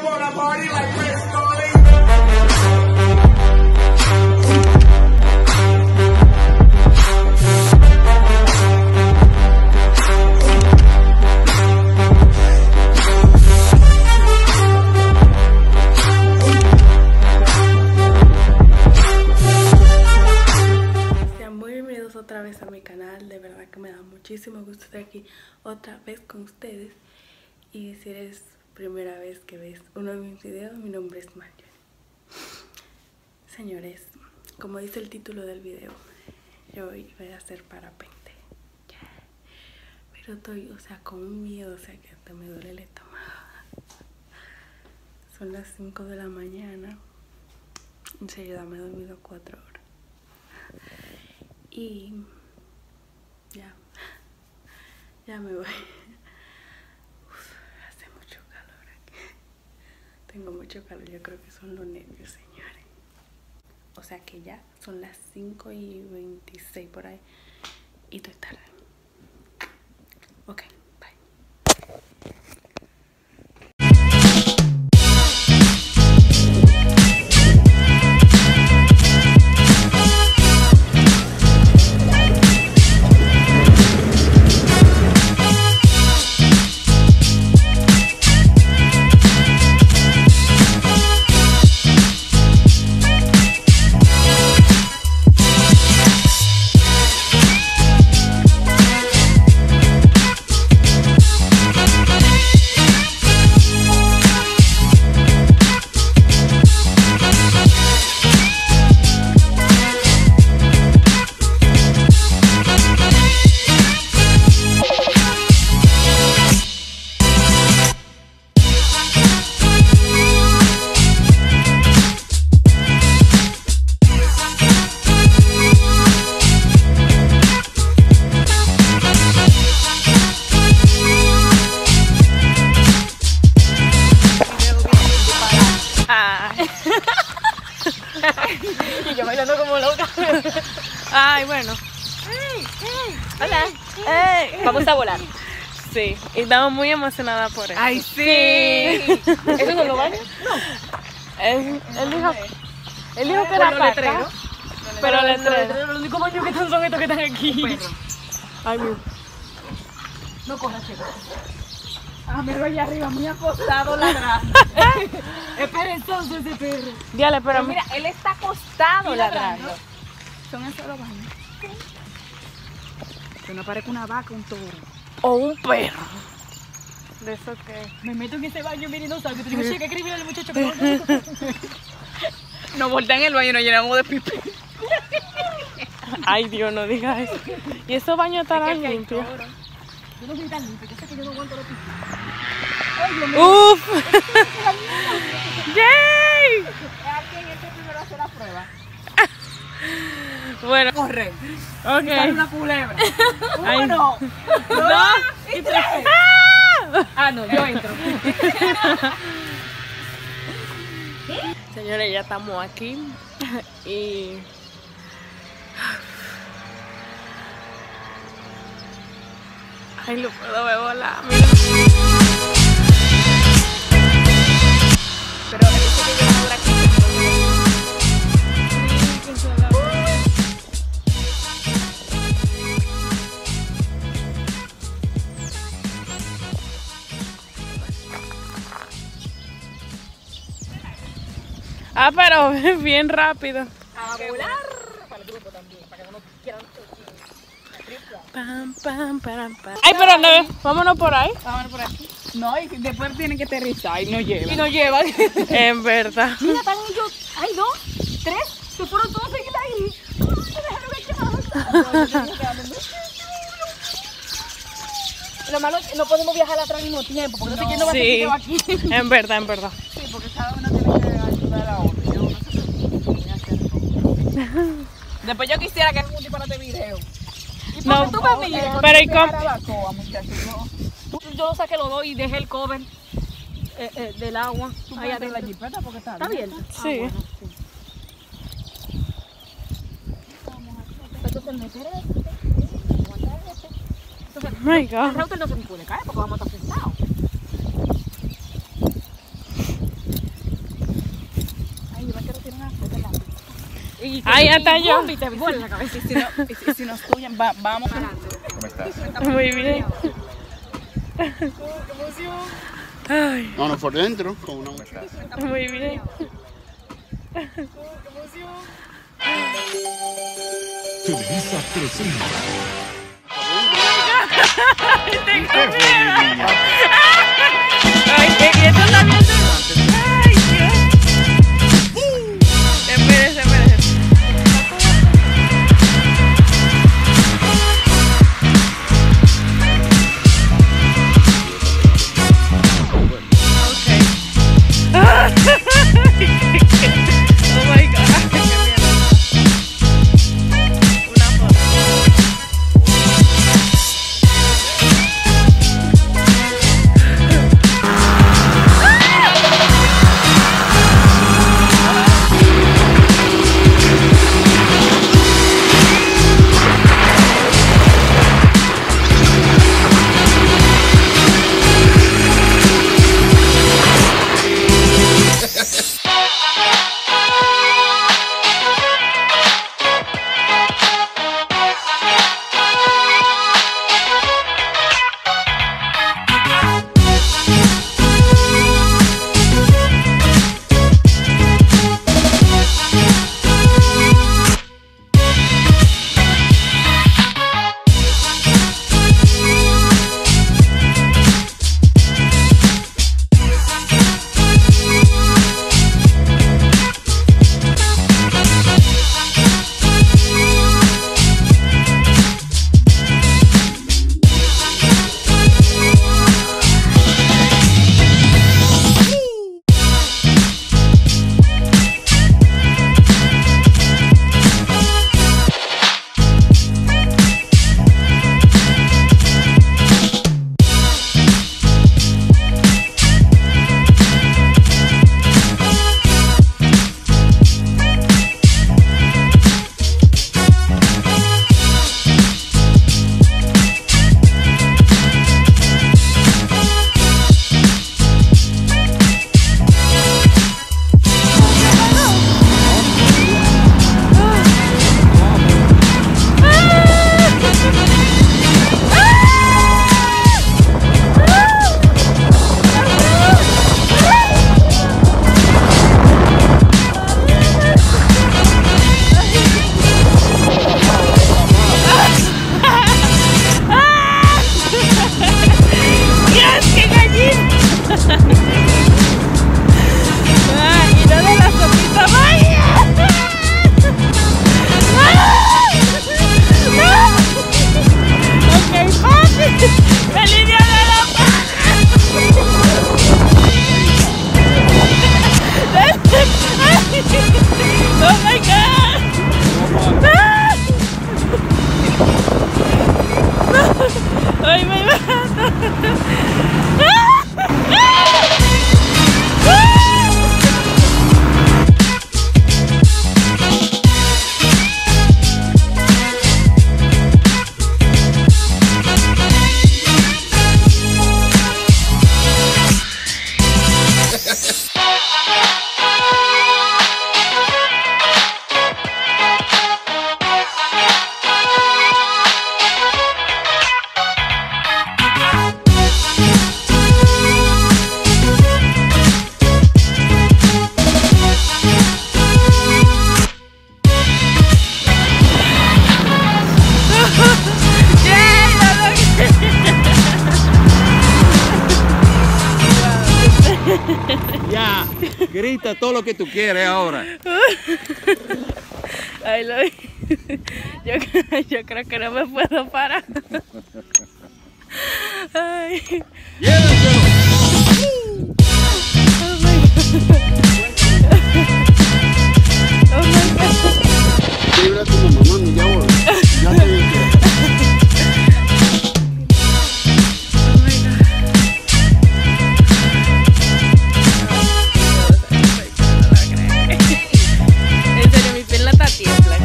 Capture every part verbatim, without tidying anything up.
wanna party like Chris Farley. Otra vez a mi canal, de verdad que me da muchísimo gusto estar aquí otra vez con ustedes. Y si eres primera vez que ves uno de mis videos, mi nombre es Marjorie. Señores, como dice el título del video, yo hoy voy a hacer parapente, yeah. Pero estoy, o sea, con un miedo, o sea, que hasta me duele el estómago. Son las cinco de la mañana. En serio, ya me he dormido cuatro horas. Y ya, ya me voy. Uf, hace mucho calor aquí. Tengo mucho calor, yo creo que son los nervios, señores. O sea que ya son las cinco y veintiséis por ahí. Y estoy tarde. Ok, bye. Y yo bailando como loca. Ay, bueno. Hola. Hey. Vamos a volar. Sí, y estamos muy emocionadas por eso. Ay, sí. ¿Eso no lo vale? No. Él, él dijo, él dijo que Bueno, era para acá, letrero. pero letrero. Los únicos baños que están son estos que están aquí. Ay, mi... No corras, chico. Ah, me allá arriba, muy acostado ladrando. Es perezoso ese perro. Dígale, pero, Pero mira, él está acostado ladrando. son esos los baños. Que no parezca una vaca, un toro. O un perro. De eso que... Me meto en ese baño, mire, y no salgo. Te digo, che, que escribir al muchacho que no. Nos voltean el baño y nos llenamos de pipí. Ay, Dios, no diga eso. Y esos baños estarán limpios. Yo no soy tan limpio, yo sé que yo no aguanto los pipí. Ay, Dios mío. ¡Uf! ¡Yay! ¿Alguien este primero hace la prueba? Bueno, Corre. ok. Sale una culebra. Ay. Uno, dos y tres. Ah, no, yo entro. Señores, ya estamos aquí y... Ay, lo puedo ver volar, mira. Pero eso que yo ahora aquí. Ah, pero bien rápido. A volar. Para el grupo también, para que no quieran. Pam, pam, pam, pam. Ay, pero no, vámonos por ahí. Vámonos por aquí. No, y después tienen que aterrizar y no llevan. Y no llevan. En verdad. Mira, están ellos. Hay dos, tres. Se fueron todos seguidos ahí. Ay, me dejaron echar. Lo malo es que no podemos viajar atrás al mismo tiempo, porque no, no sé quién nos va a sí, hacer aquí. En verdad, en verdad. Sí, porque cada uno tiene que ayudar a la otra. Yo no sé qué hacer. Después yo quisiera que hagan un disparate video. ¿Y no, tú me miras? Pero y con... Yo lo saqué los dos y dejé el cover eh, eh, del agua. ¿Tú allá puedes adentro. la jipeta porque está ¿Está abierta? abierta? Sí. Ah, bueno, sí. Entonces meter este, aguantar este. Entonces, Oh my el God. router no se me puede caer porque vamos a estar sentados. Y, Ahí está yo. Y te vuelve la cabeza. Y si, no, y si, y si nos tuyan, va, vamos. ¿Cómo estás? Muy bien. Ay, No, no, por dentro, con una muchacha. muy bien. Televisa presenta. Tengo miedo. Ay, qué bien, tú también. Ay, Dios. Espérese, espérese. Oh my God, qué miedo. Una foto. Ya, grita todo lo que tú quieres ahora. Ay, lo yo, yo creo que no me puedo parar. Ay. ¡Llévenselo! Oh my God. Oh my God. Libra a tu mamá, mi ya voy. Ya te dije. Oh my God. En serio, mi pierna está tiembla.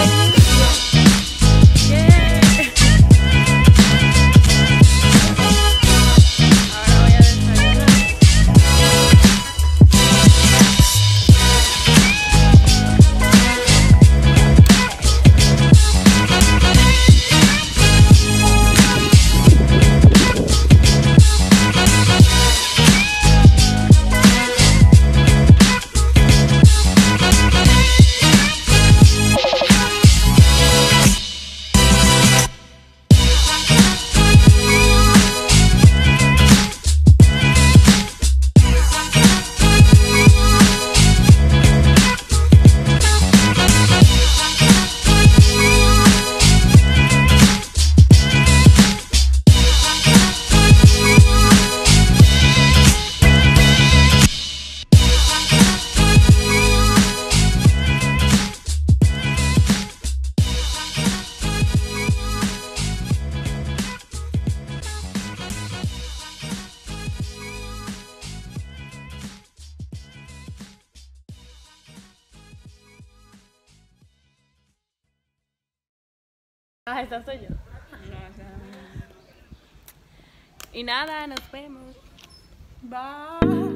Yeah. Ahora voy a desayunar. Ah, esta soy yo. Y nada, nos vemos. Bye.